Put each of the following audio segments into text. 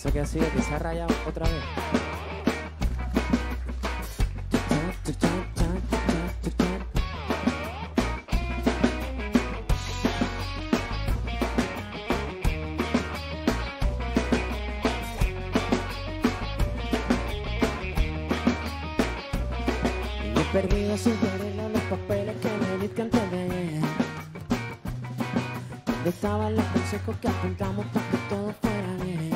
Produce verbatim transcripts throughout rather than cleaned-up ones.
Eso que ha sido que se ha rayado otra vez. Y he perdido sin querer los papeles que me diste antes de ayer. ¿Dónde estaban los consejos que apuntamos para que todo fuera bien?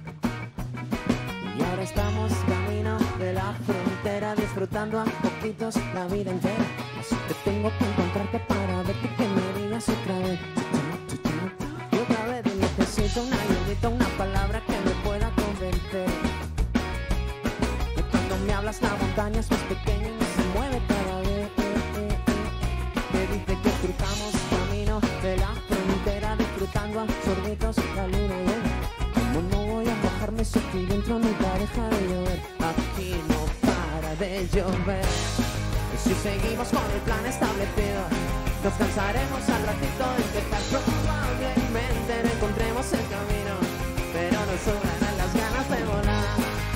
Y ahora estamos camino de la frontera, disfrutando a poquitos la vida entera. Así que tengo que encontrarte para verte que me digas otra vez. Y otra vez y necesito una ayudita, una palabra que me pueda convencer. Que cuando me hablas la montaña es más pequeña y no se mueve cada vez. Me dice que cruzamos camino de la frontera, disfrutando a sorbitos la luna llena. Como no voy a bajarme si aquí dentro no deja de llover? Aquí no para de llover. Y si seguimos con el plan establecido, nos cansaremos al ratito de empezar. Probablemente no encontremos el camino, pero nos sobrarán las ganas de volar.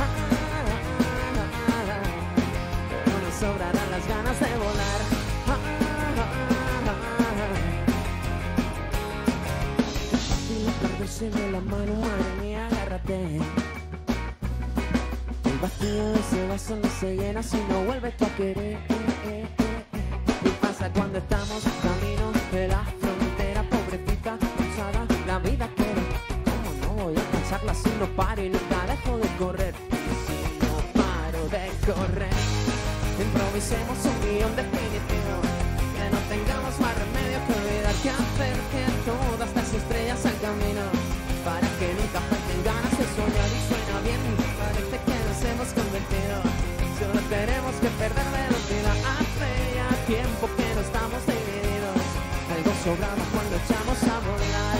Pero nos sobrarán las ganas de volar. Perderse la mano, madre mía, agárrate. El vacío de ese vaso no se llena si no vuelves tú a querer. ¿Qué pasa cuando estamos camino de la frontera? Pobrecita, cansada, la vida quiere. ¿Cómo no voy a alcanzarla si no paro y nunca dejo de correr? Y si no paro de correr, improvisemos un guión definitivo. Que no tengamos más remedio que olvidar que hacer que todas las estrellas al camino, para que nunca falten ganas de soñar. Y suena bien, parece que nos hemos convertido. Solo tenemos que perder velocidad. Hace ya tiempo que no estamos divididos. Algo sobraba cuando echamos a volar.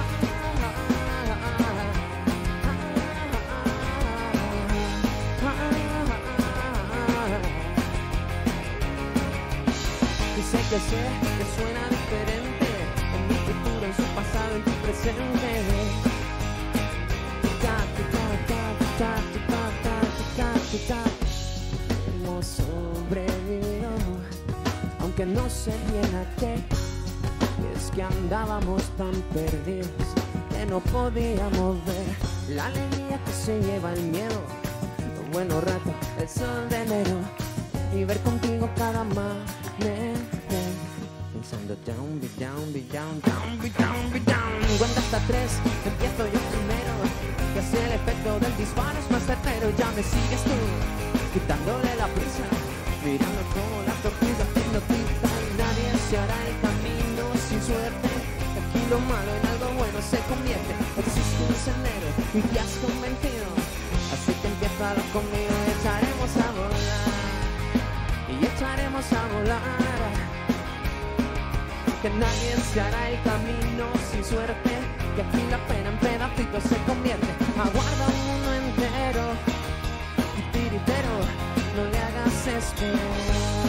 Y sé que sé que suena diferente, en mi futuro, en su pasado, en tu presente. Hemos sobrevivido, aunque no sé bien a qué. Es que andábamos tan perdidos que no podíamos ver la alegría que se lleva el miedo, los buenos ratos, el sol de enero, y ver contigo cada amanecer. Pensando down, be down, be down, down, be down, be down. Cuenta hasta tres, empiezo yo primero. Que si el efecto del disparo es más certero. Ya me sigues tú, quitándole la prisa, mirando como la tortuga haciendo tiza. Y nadie se hará el camino sin suerte. Aquí lo malo en algo bueno se convierte. Existe un sendero y te has convencido. Así que empieza conmigo y echaremos a volar. Y echaremos a volar. Que nadie se hará el camino sin suerte. Que aquí la pena en pedacitos se convierte. Aguarda un mundo entero y tiritero, no le hagas esperar.